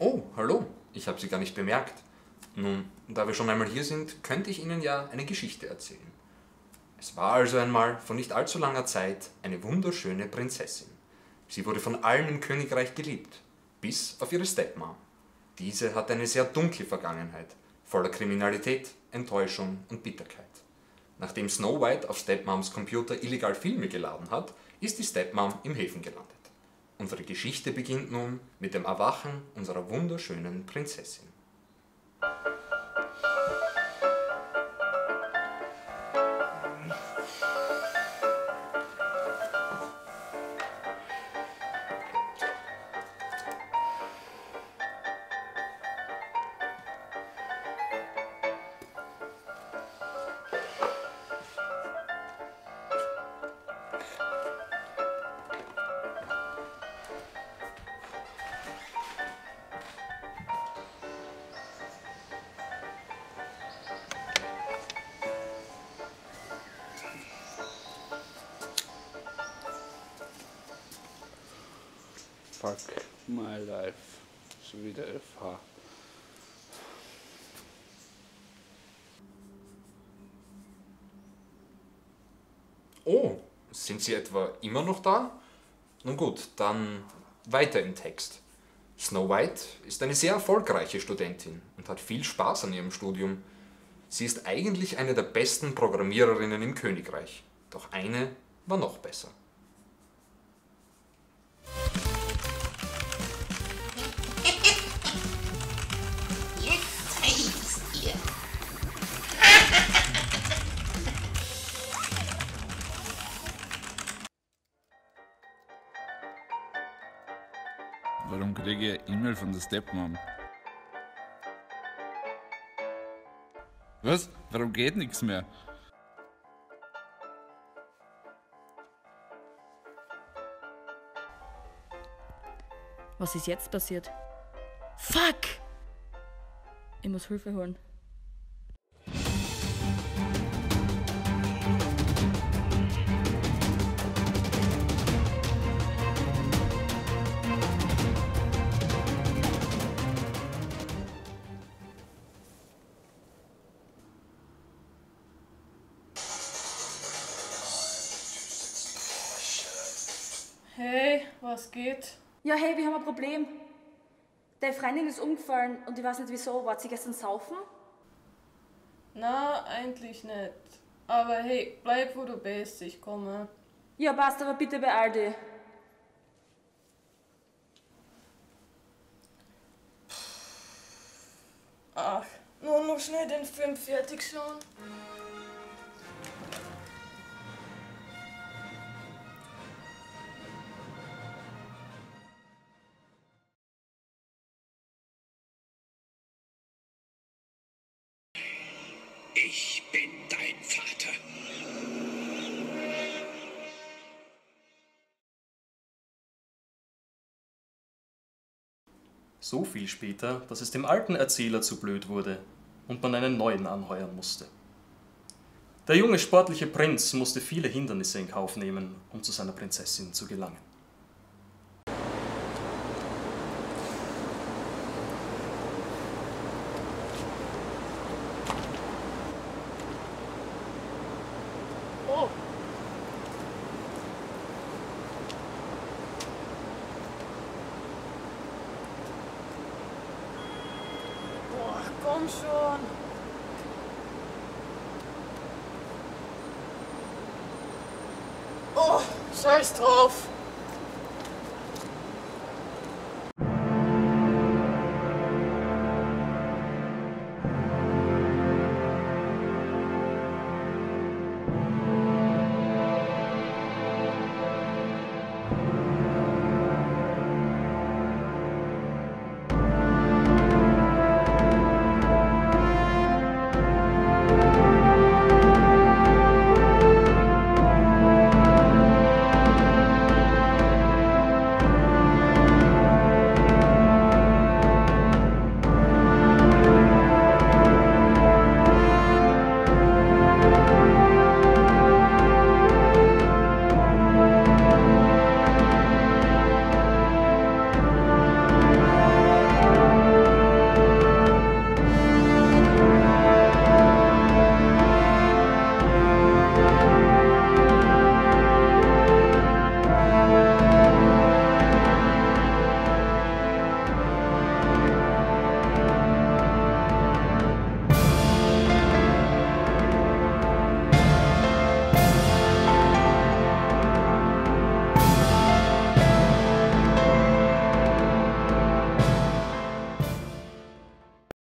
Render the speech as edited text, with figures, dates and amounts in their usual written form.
Oh, hallo, ich habe Sie gar nicht bemerkt. Nun, da wir schon einmal hier sind, könnte ich Ihnen ja eine Geschichte erzählen. Es war also einmal vor nicht allzu langer Zeit eine wunderschöne Prinzessin. Sie wurde von allen im Königreich geliebt, bis auf ihre Stepmom. Diese hatte eine sehr dunkle Vergangenheit, voller Kriminalität, Enttäuschung und Bitterkeit. Nachdem Snow White auf Stepmoms Computer illegal Filme geladen hat, ist die Stepmom im Häfen gelandet. Unsere Geschichte beginnt nun mit dem Erwachen unserer wunderschönen Prinzessin. Fuck my life. Schon wieder FH. Oh, sind Sie etwa immer noch da? Nun gut, dann weiter im Text. Snow White ist eine sehr erfolgreiche Studentin und hat viel Spaß an ihrem Studium. Sie ist eigentlich eine der besten Programmiererinnen im Königreich, doch eine war noch besser. Jetzt reicht's dir. Warum kriege ich eine E-Mail von der Stepmom? Was? Warum geht nichts mehr? Was ist jetzt passiert? Fuck! Ich muss Hilfe holen. Hey, was geht? Ja, hey, wir haben ein Problem. Deine Freundin ist umgefallen und ich weiß nicht wieso. War sie gestern saufen? Na, eigentlich nicht. Aber hey, bleib wo du bist, ich komme. Ja, passt, aber bitte beeil dich. Ach, nur noch schnell den Film fertig schauen. Ich bin dein Vater. So viel später, dass es dem alten Erzähler zu blöd wurde und man einen neuen anheuern musste. Der junge sportliche Prinz musste viele Hindernisse in Kauf nehmen, um zu seiner Prinzessin zu gelangen. Oh. Boah, komm schon. Oh, scheiß drauf.